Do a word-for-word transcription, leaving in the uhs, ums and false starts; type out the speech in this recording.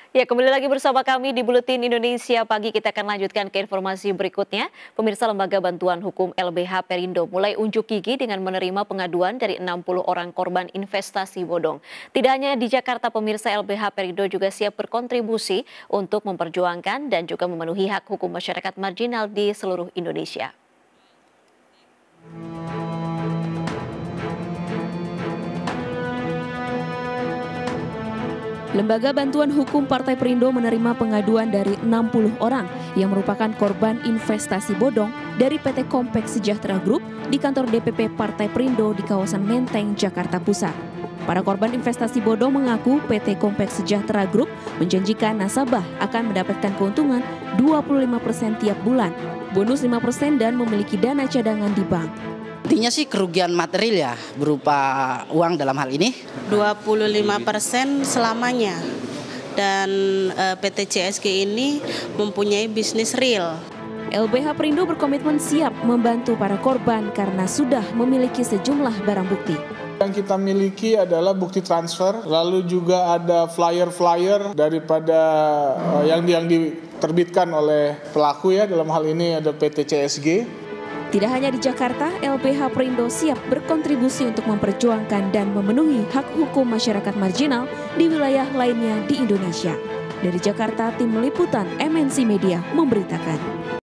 Ya, kembali lagi bersama kami di Buletin Indonesia Pagi. Kita akan lanjutkan ke informasi berikutnya. Pemirsa, Lembaga Bantuan Hukum L B H Perindo mulai unjuk gigi dengan menerima pengaduan dari enam puluh orang korban investasi bodong. Tidak hanya di Jakarta, pemirsa, L B H Perindo juga siap berkontribusi untuk memperjuangkan dan juga memenuhi hak hukum masyarakat marginal di seluruh Indonesia. Lembaga Bantuan Hukum Partai Perindo menerima pengaduan dari enam puluh orang yang merupakan korban investasi bodong dari P T Kompleks Sejahtera Group di kantor D P P Partai Perindo di kawasan Menteng, Jakarta Pusat. Para korban investasi bodong mengaku P T Kompleks Sejahtera Group menjanjikan nasabah akan mendapatkan keuntungan dua puluh lima persen tiap bulan, bonus lima persen dan memiliki dana cadangan di bank. Intinya sih kerugian material ya, berupa uang dalam hal ini. dua puluh lima persen selamanya. Dan uh, P T C S G ini mempunyai bisnis real. L B H Perindo berkomitmen siap membantu para korban karena sudah memiliki sejumlah barang bukti. Yang kita miliki adalah bukti transfer, lalu juga ada flyer-flyer daripada uh, yang, yang diterbitkan oleh pelaku ya, dalam hal ini ada P T C S G. Tidak hanya di Jakarta, L B H Perindo siap berkontribusi untuk memperjuangkan dan memenuhi hak hukum masyarakat marginal di wilayah lainnya di Indonesia. Dari Jakarta, tim liputan M N C Media memberitakan.